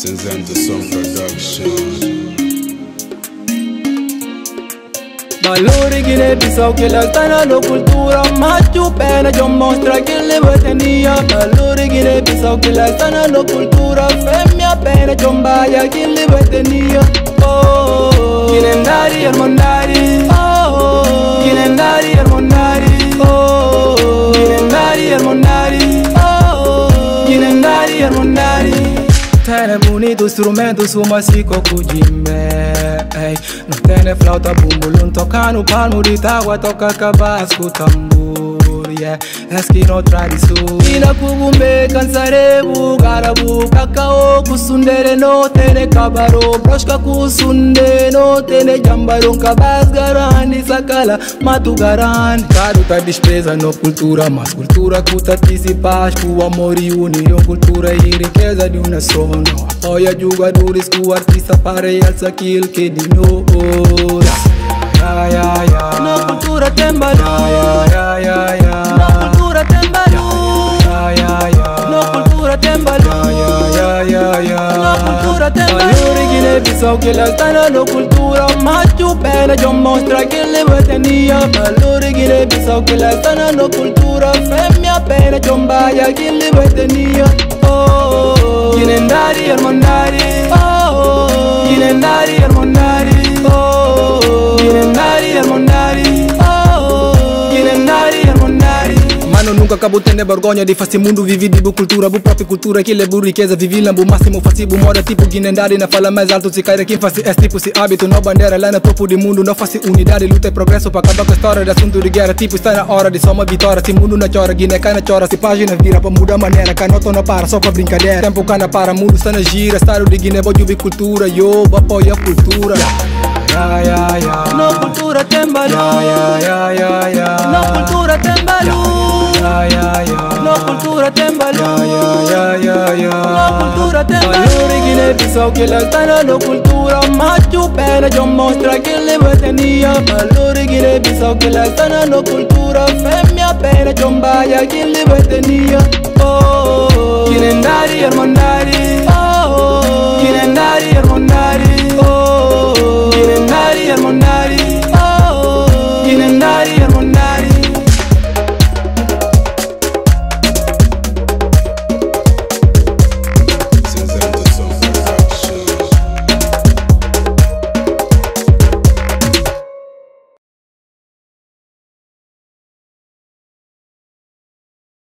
Cinzento Som Production. Valori Guinea-Bissau che la stanno la cultura, ma più bene già mostra che le votania. Valori Guinea-Bissau che la stanno la cultura, femmia bene già baia che le votania. Oh, Guinea-ndari Armondari, oh, Guinea-ndari Armondari, oh, Guinea-ndari Armondari, oh, Guinea-ndari Armondari. Tene bonito strumento su massico kujimbe, non tene flauta bumbulun, toca no palmo di tágua, toca cabasco tambor, yeah, esquino tradição. Ina kugumbe kansarebu, garabu, kakao kusundere no tene kabaro, broshka kusunde no tene jambaron, kabas garani sakala matu garani. Caro tá despesa no cultura, mas cultura cuta antecipar, com amor e união, cultura e riqueza de uma só. Apoia jogadores que o artista para realçar aquilo que de novo. Na cultura tem valor, na cultura tem valor, na cultura tem valor, na cultura tem valor. Guinea-Bissau que lá está na cultura, macho pena já mostra que ele votania. Valor Guinea-Bissau que lá está na cultura, fêmea pena já baia que ele votania. Oh, Guinea-ndari Armondari, oh, Guinea-ndari Armondari, oh, Guinea-ndari Armondari, oh, Guinea-ndari Armondari. Mano nunca acabou tendo vergonha de fazer mundo viver de boa cultura, boa própria cultura, que é boa riqueza, viver lá, boa máximo, fazer boa moda, tipo Guinea-ndari, na fala mais alto, se cai quem faz esse tipo, se hábito, não bandeira, lá no topo do mundo, não faz unidade, luta e progresso, para acabar com a história de assunto de guerra, tipo, está na hora de só uma vitória, se mundo não chora, Guiné cai na chora, se página vira, para mudar a maneira, canota não para, só para brincadeira, tempo cana para, mundo está na gira, estado de Guiné, vou ouvir cultura, yo, apoia a cultura. Na cultura tem valor, na cultura tem valor, na cultura tem valor, na cultura tem valor. Guinea-Bissau que lá está na cultura, macho pena já mostra que ele votania. Valor Guinea-Bissau que lá está na cultura, fêmea pena já baia que ele votania. Oh, Guinea-ndari Armondari.